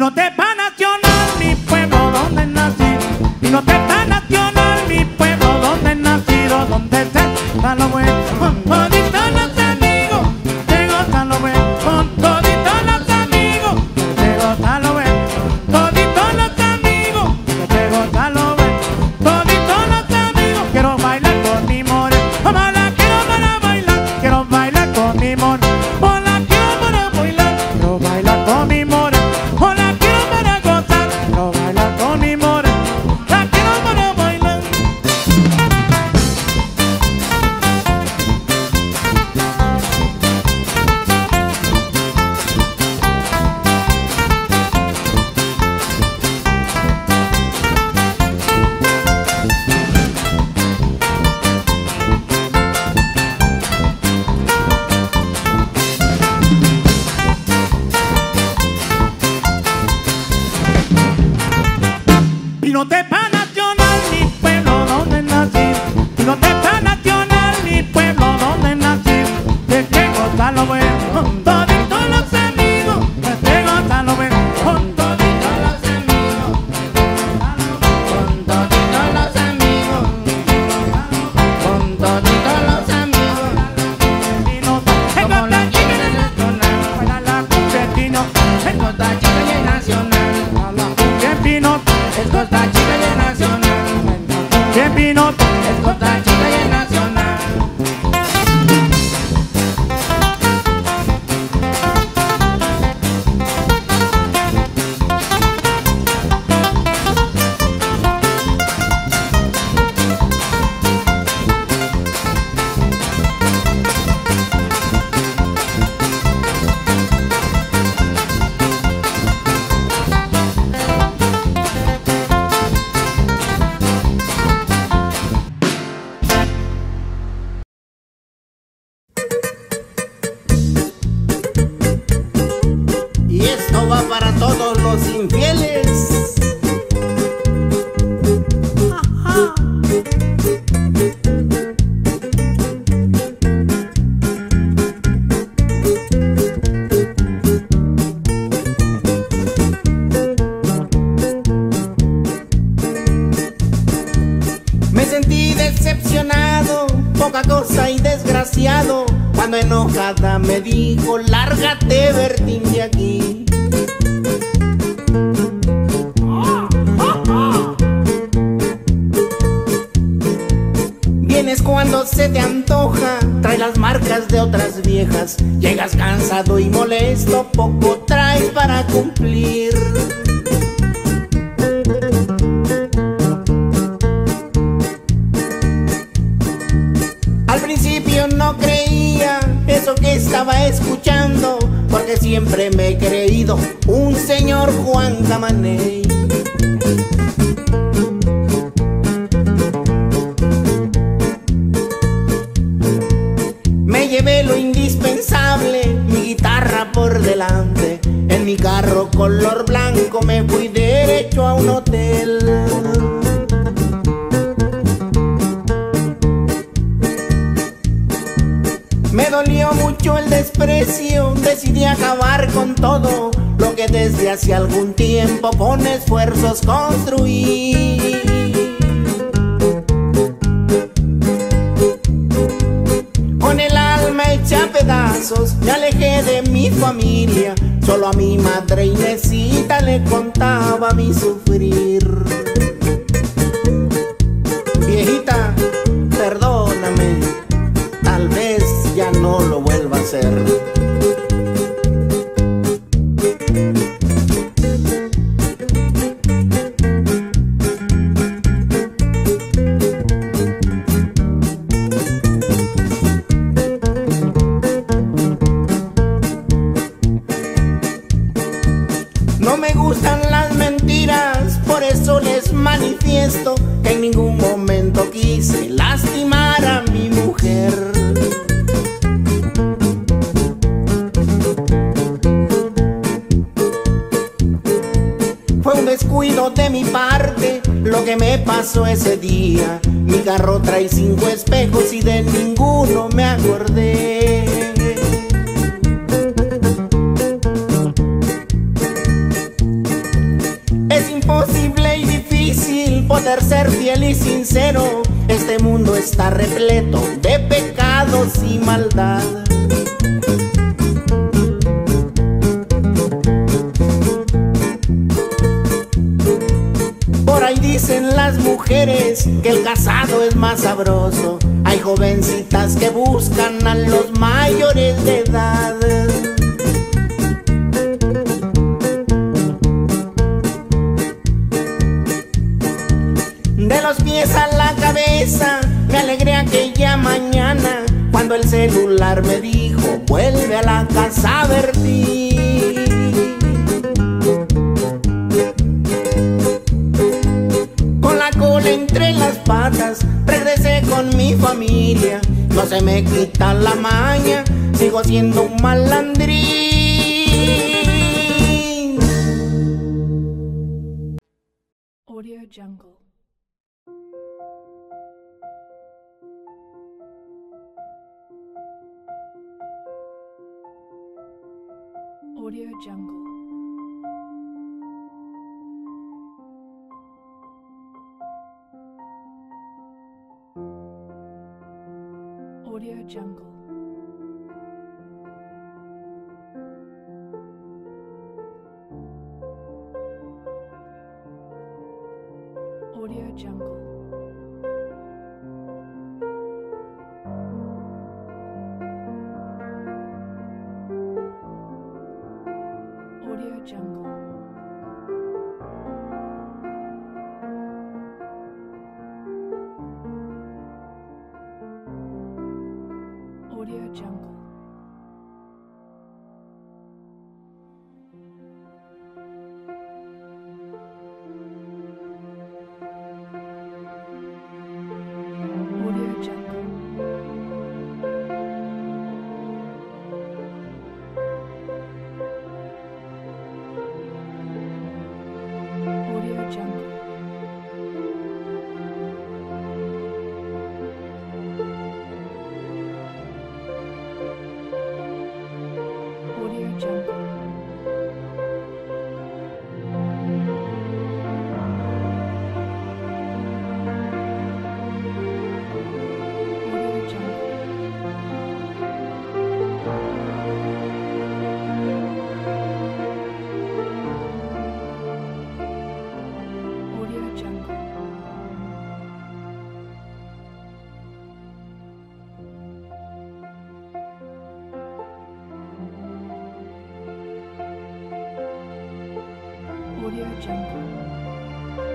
Pinotepa nacional, mi pueblo donde nací. Pinotepa nacional, mi pueblo donde nacido, donde está lo bueno. Con toditos los amigos, te gozan lo bueno. Con toditos los amigos, te gozan lo bueno. Toditos los amigos, te gozan lo bueno. Toditos los amigos, quiero bailar con mi more. Hola, quiero para bailar, quiero bailar con mi more. Hola, quiero para bailar, quiero bailar con mi more. Hola, quiero para gozar, quiero bailar con mi more. La quiero para bailar. Pinotepa nacional, mi pueblo donde nací. Pinotepa nacional, mi pueblo donde nací. De que gozar lo bueno, con toditos los amigos. De gozar lo bueno, con toditos los amigos. Con toditos los amigos, con toditos los amigos. Como la chica nacional, para la cumbia. Es Costa Chica y es nacional. Pino, Es Costa Chica y es nacional. bien Pino, Es Costa Chica y es nacional. Y esto va para todos los infieles. Ajá. Me sentí decepcionado, poca cosa y desgraciado, cuando enojada me dijo, lárgate, Bertín, de aquí. Vienes cuando se te antoja, traes las marcas de otras viejas, llegas cansado y molesto, poco traes para cumplir. Al principio no creía eso que estaba escuchando, porque siempre me he creído un señor Juan Camaney. Me llevé lo indispensable, mi guitarra por delante, en mi carro color blanco me fui derecho a un hotel. Me dolió mucho el desprecio, decidí acabar con todo lo que desde hace algún tiempo con esfuerzos construí. Con el alma hecha a pedazos me alejé de mi familia, solo a mi madre Inesita le contaba mi sufrir. Viejita, perdóname, tal vez ya no lo vuelva a hacer. No me gustan las mentiras, por eso les manifiesto que en ningún momento quise lastimar a mi mujer. Fue un descuido de mi parte lo que me pasó ese día. Mi carro trae 5 espejos y de ninguno me acordé. imposible y difícil poder ser fiel y sincero. Este mundo está repleto de pecados y maldad. Por ahí dicen las mujeres que el casado es más sabroso. Hay jovencitas que buscan a los mayores de edad. De los pies a la cabeza me alegré aquella mañana cuando el celular me dijo: vuelve a la casa, Bertín. Con la cola entre las patas regresé con mi familia. No se me quita la maña, sigo siendo un malandrín. Audio Jungle. Audio Jungle. Audio Jungle. Audio Jungle. Audio Jungle. Audio Jungle. Audio Jungle. Audio Jungle. Audio Jungle. Audio Jungle. Audio Jungle. Audio Jungle.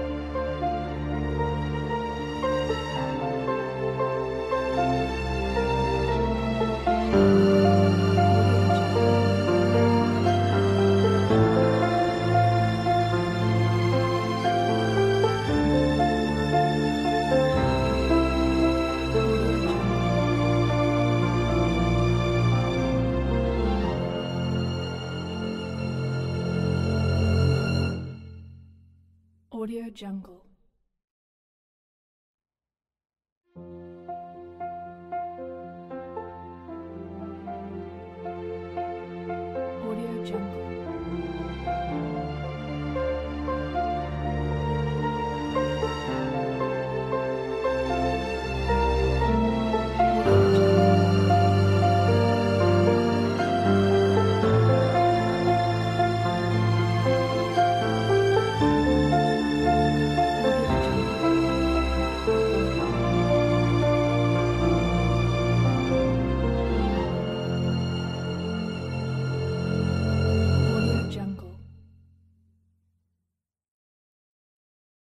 Audio Jungle. Audio Jungle.